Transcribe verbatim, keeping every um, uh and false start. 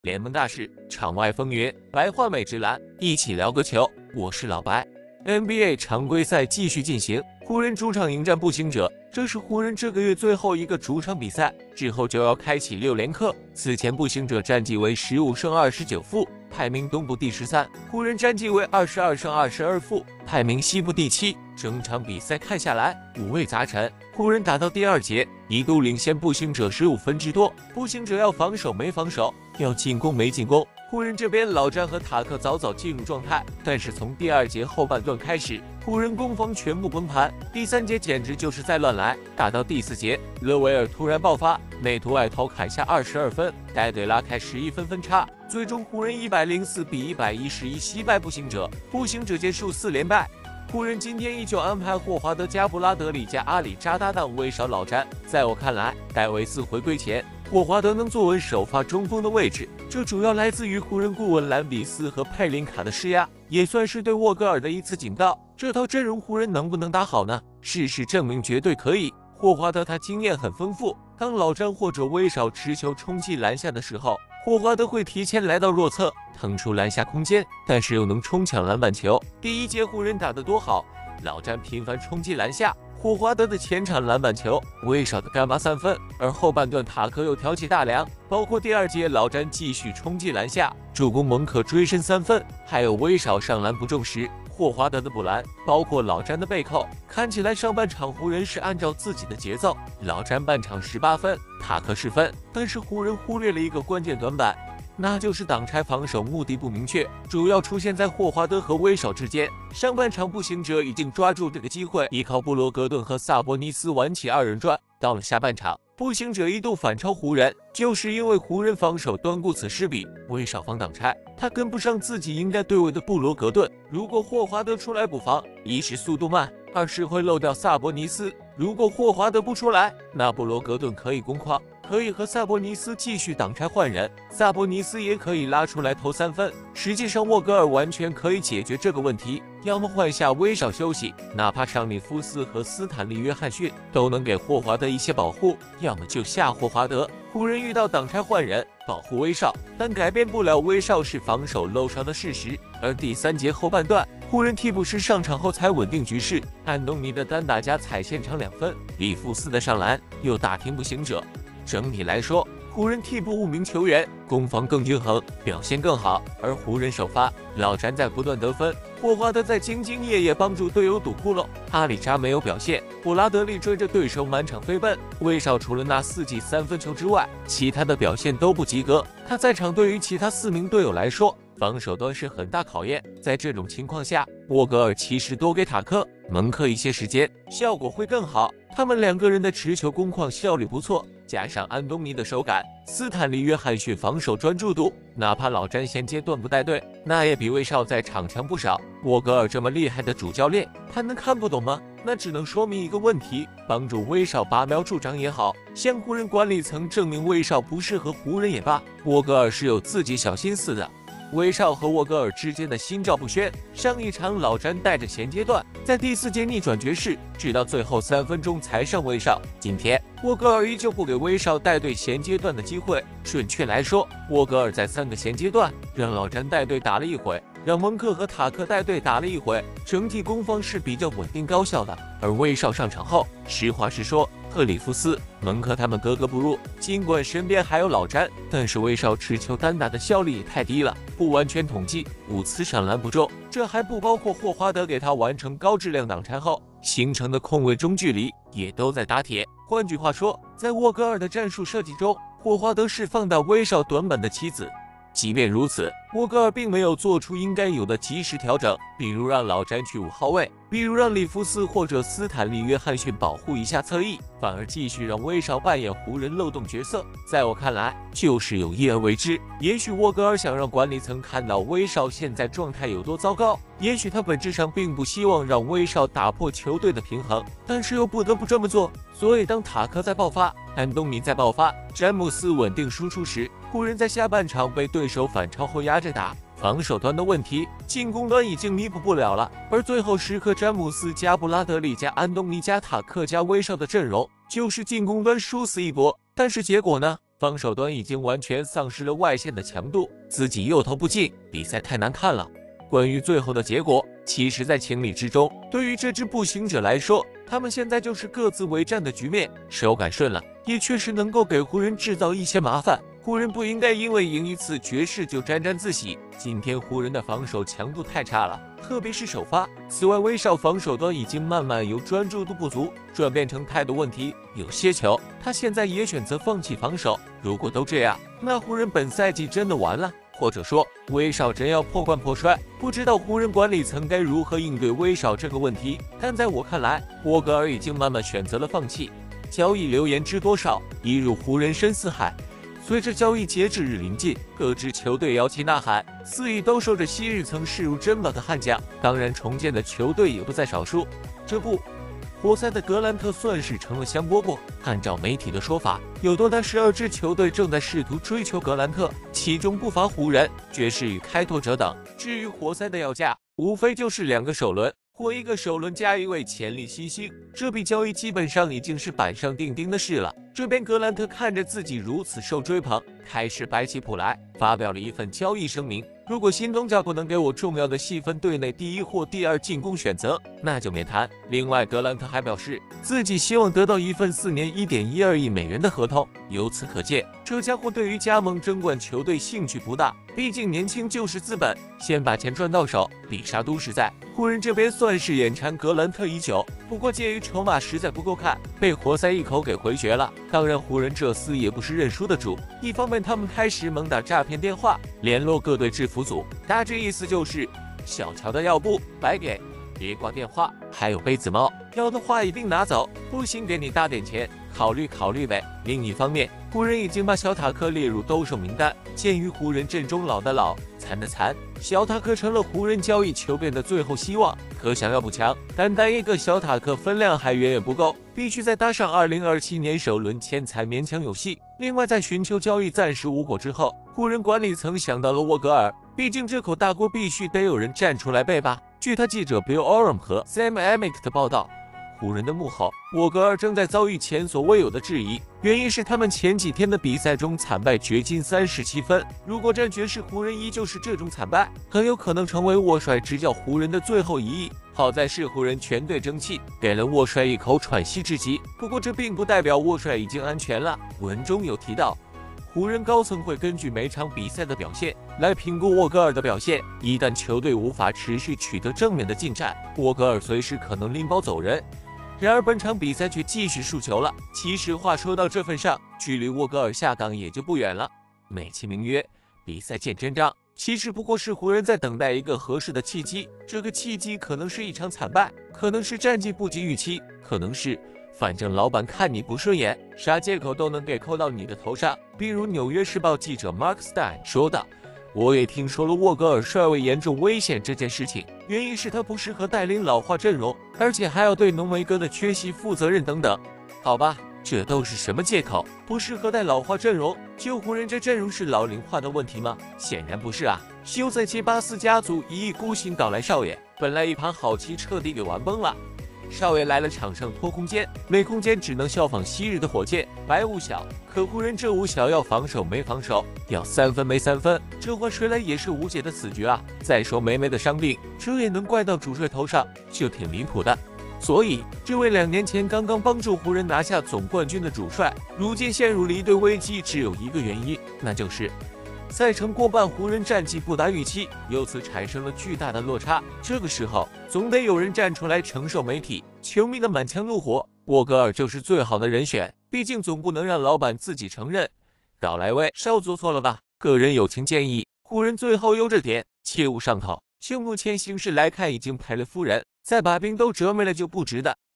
联盟大事，场外风云，白话美职篮，一起聊个球。我是老白。N B A 常规赛继续进行，湖人主场迎战步行者，这是湖人这个月最后一个主场比赛，之后就要开启六连客。此前步行者战绩为十五胜二十九负，排名东部第十三；湖人战绩为二十二胜二十二负，排名西部第七。整场比赛看下来，五味杂陈。湖人打到第二节，一度领先步行者十五分之多，步行者要防守没防守，要进攻没进攻。湖人这边老詹和塔克早早进入状态，但是从第二节后半段开始，湖人攻防全部崩盘。第三节简直就是在乱来，打到第四节，勒维尔突然爆发，内图外投砍下二十二分，带队拉开十一分分差，最终湖人一百零四比一百一十一击败步行者，步行者结束四连败。湖人今天依旧安排霍华德加布拉德里加阿里扎搭档威少老詹，在我看来，戴维斯回归前，霍华德能坐稳首发中锋的位置，这主要来自于湖人顾问兰比斯和佩林卡的施压，也算是对沃格尔的一次警告。这套阵容湖人能不能打好呢？事实证明绝对可以。霍华德他经验很丰富，当老詹或者威少持球冲击篮下的时候，霍华德会提前来到弱侧，腾出篮下空间，但是又能冲抢篮板球。第一节湖人打得多好，老詹频繁冲击篮下，霍华德的前场篮板球，威少的干拔三分，而后半段塔克又挑起大梁，包括第二节老詹继续冲击篮下，助攻蒙可追身三分，还有威少上篮不中时，霍华德的补篮，包括老詹的背扣，看起来上半场湖人是按照自己的节奏，老詹半场十八分，塔克十分，但是湖人忽略了一个关键短板，那就是挡拆防守目的不明确，主要出现在霍华德和威少之间。上半场步行者已经抓住这个机会，依靠布罗格顿和萨博尼斯玩起二人转。到了下半场，步行者一度反超湖人，就是因为湖人防守端顾此失彼，威少防挡拆，他跟不上自己应该对位的布罗格顿。如果霍华德出来补防，一是速度慢，二是会漏掉萨博尼斯。如果霍华德不出来，那布罗格顿可以攻框，可以和萨博尼斯继续挡拆换人，萨博尼斯也可以拉出来投三分。实际上沃格尔完全可以解决这个问题，要么换下威少休息，哪怕上里夫斯和斯坦利约翰逊都能给霍华德一些保护，要么就下霍华德。湖人遇到挡拆换人保护威少，但改变不了威少是防守漏哨的事实。而第三节后半段，湖人替补时上场后才稳定局势，安东尼的单打加踩现场两分，里弗斯的上篮又打停步行者。整体来说，湖人替补五名球员攻防更均衡，表现更好，而湖人首发老詹在不断得分，霍华德在兢兢业业帮助队友堵窟窿，阿里扎没有表现，布拉德利追着对手满场飞奔，威少除了那四记三分球之外，其他的表现都不及格。他在场对于其他四名队友来说，防守端是很大考验。在这种情况下，沃格尔其实多给塔克、蒙克一些时间，效果会更好。他们两个人的持球攻框效率不错，加上安东尼的手感，斯坦利约翰逊防守专注度，哪怕老詹现阶段不带队，那也比威少在场强不少。沃格尔这么厉害的主教练，他能看不懂吗？那只能说明一个问题，帮助威少拔苗助长也好，向湖人管理层证明威少不适合湖人也罢，沃格尔是有自己小心思的。威少和沃格尔之间的心照不宣，上一场老詹带着衔接段，在第四节逆转爵士，直到最后三分钟才上威少。今天沃格尔依旧不给威少带队衔接段的机会，准确来说，沃格尔在三个衔接段让老詹带队打了一会，让蒙克和塔克带队打了一会，整体攻防是比较稳定高效的。而威少上场后，实话实说，特里夫斯、蒙克他们格格不入，尽管身边还有老詹，但是威少持球单打的效率也太低了，不完全统计，五次上篮不中，这还不包括霍华德给他完成高质量挡拆后形成的空位中距离，也都在打铁。换句话说，在沃格尔的战术设计中，霍华德是放大威少短板的棋子。即便如此，沃格尔并没有做出应该有的及时调整，比如让老詹去五号位，比如让里弗斯或者斯坦利约翰逊保护一下侧翼，反而继续让威少扮演湖人漏洞角色。在我看来，就是有意而为之。也许沃格尔想让管理层看到威少现在状态有多糟糕，也许他本质上并不希望让威少打破球队的平衡，但是又不得不这么做。所以当塔克在爆发，安东尼在爆发，詹姆斯稳定输出时，湖人在下半场被对手反超后压着打，防守端的问题，进攻端已经弥补不了了。而最后时刻，詹姆斯加布拉德利加安东尼加塔克加威少的阵容，就是进攻端殊死一搏。但是结果呢？ 防守端已经完全丧失了外线的强度，自己又投不进，比赛太难看了。关于最后的结果，其实在情理之中。对于这支步行者来说，他们现在就是各自为战的局面，手感顺了，也确实能够给湖人制造一些麻烦。湖人不应该因为赢一次爵士就沾沾自喜。今天湖人的防守强度太差了，特别是首发。此外，威少防守端已经慢慢由专注度不足转变成态度问题，有些球他现在也选择放弃防守。如果都这样，那湖人本赛季真的完了。或者说，威少真要破罐破摔，不知道湖人管理层该如何应对威少这个问题。但在我看来，沃格尔已经慢慢选择了放弃。交易流言知多少，一入湖人深似海。随着交易截止日临近，各支球队摇旗呐喊，肆意兜售着昔日曾视如珍宝的悍将。当然，重建的球队也不在少数。这不，活塞的格兰特算是成了香饽饽。按照媒体的说法，有多达十二支球队正在试图追求格兰特，其中不乏湖人、爵士与开拓者等。至于活塞的要价，无非就是两个首轮，或一个首轮加一位潜力新星。这笔交易基本上已经是板上钉钉的事了。这边格兰特看着自己如此受追捧，开始摆起谱来，发表了一份交易声明。如果新东家不能给我重要的细分队内第一或第二进攻选择，那就免谈。另外，格兰特还表示自己希望得到一份四年一点一二亿美元的合同。由此可见，这家伙对于加盟争冠球队兴趣不大。毕竟年轻就是资本，先把钱赚到手，比啥都实在。湖人这边算是眼馋格兰特已久，不过鉴于筹码实在不够看，被活塞一口给回绝了。当然，湖人这厮也不是认输的主。一方面，他们开始猛打诈骗电话，联络各队制服组，大致意思就是小乔的要不白给，别挂电话。还有杯子猫，要的话一定拿走，不行给你大点钱，考虑考虑呗。另一方面，湖人已经把小塔克列入兜售名单。鉴于湖人阵中老的老，残的残，小塔克成了湖人交易球变的最后希望。可想要不强，单单一个小塔克分量还远远不够，必须再搭上二零二七年首轮签才勉强有戏。另外，在寻求交易暂时无果之后，湖人管理层想到了沃格尔，毕竟这口大锅必须得有人站出来背吧。据他记者 Bill Oram 和 Sam Amick 的报道，湖人的幕后，沃格尔正在遭遇前所未有的质疑，原因是他们前几天的比赛中惨败掘金三十七分。如果战爵士湖人依旧是这种惨败，很有可能成为沃帅执教湖人的最后一役。好在是湖人全队争气，给了沃帅一口喘息之机。不过这并不代表沃帅已经安全了。文中有提到，湖人高层会根据每场比赛的表现来评估沃格尔的表现，一旦球队无法持续取得正面的进展，沃格尔随时可能拎包走人。然而本场比赛却继续输球了。其实话说到这份上，距离沃格尔下岗也就不远了。美其名曰比赛见真章，其实不过是湖人在等待一个合适的契机。这个契机可能是一场惨败，可能是战绩不及预期，可能是反正老板看你不顺眼，啥借口都能给扣到你的头上。比如纽约时报记者 Mark Stein 说的，我也听说了沃格尔帅位严重危险这件事情，原因是他不适合带领老化阵容，而且还要对浓眉哥的缺席负责任等等。好吧，这都是什么借口？不适合带老化阵容，就湖人这阵容是老龄化的问题吗？显然不是啊。休赛期巴斯家族一意孤行搞来少爷，本来一盘好棋彻底给玩崩了。少爷来了，场上拖空间，没空间只能效仿昔日的火箭白五小。可湖人这五小要防守没防守，要三分没三分，这换谁来也是无解的死局啊！再说梅梅的伤病，这也能怪到主帅头上，就挺离谱的。所以，这位两年前刚刚帮助湖人拿下总冠军的主帅，如今陷入离队危机，只有一个原因，那就是赛程过半，湖人战绩不达预期，由此产生了巨大的落差。这个时候，总得有人站出来承受媒体、球迷的满腔怒火。沃格尔就是最好的人选，毕竟总不能让老板自己承认。搞来位，稍做错了吧？个人友情建议，湖人最后悠着点，切勿上头。就目前形势来看，已经赔了夫人，再把兵都折没了就不值得。